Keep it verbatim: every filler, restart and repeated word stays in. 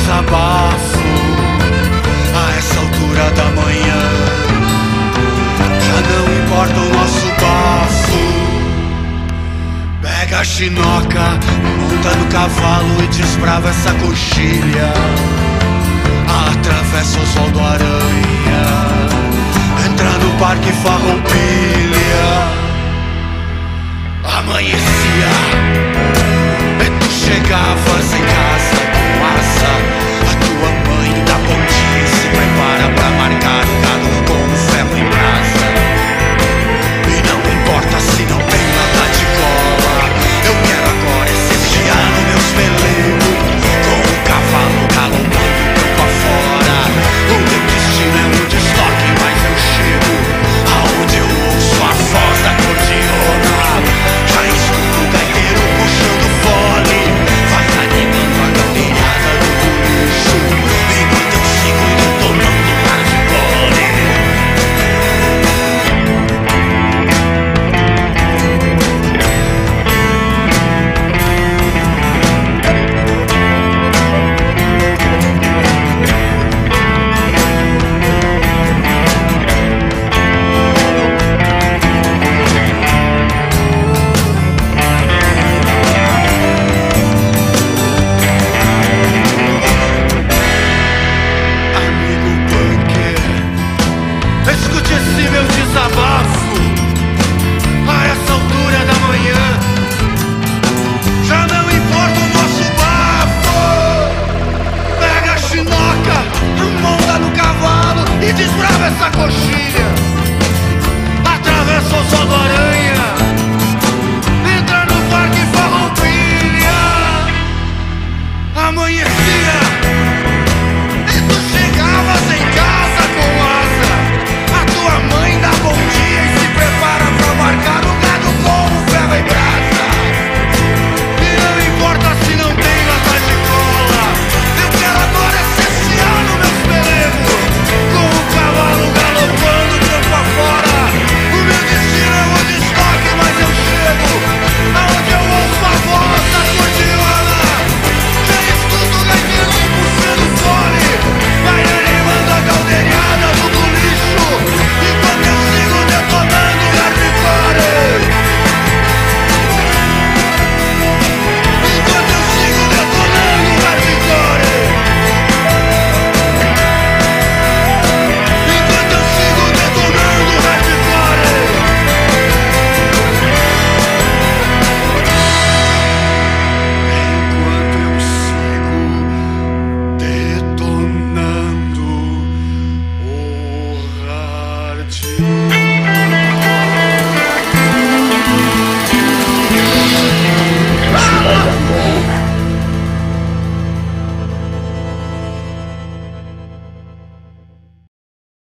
desabafo a essa altura da manhã. Já não importa o nosso bafo. Pega a chinoca, monta no cavalo e desbrava essa coxilha. Atravessa Oswaldo Aranha, entra no Parque Farroupilha. Amanhecia, e tu chegavas em casa com asa. A tua mãe dá bom dia e se prepara pra marcar o gado com o ferro em brasa. E não importa se não tem nada de cola, eu quero agora essenciar nos meus pelegos, com o cavalo galopando campo afora. O meu destino é um destoque, mas eu chego aonde eu ouço a voz da cordiona. Já escuto o gaiteiro puxando fole, vai animando a gambinhada do bolicho, enquanto eu sigo detonando hardcore. Escute esse meu desabafo a essa altura da manhã. Já não importa o nosso bafo. Pega a chinoca, monta no cavalo e desbrava essa coxilha. Atravessa o Oswaldo Aranha, entra no Parque Farroupilha. Amanhecer.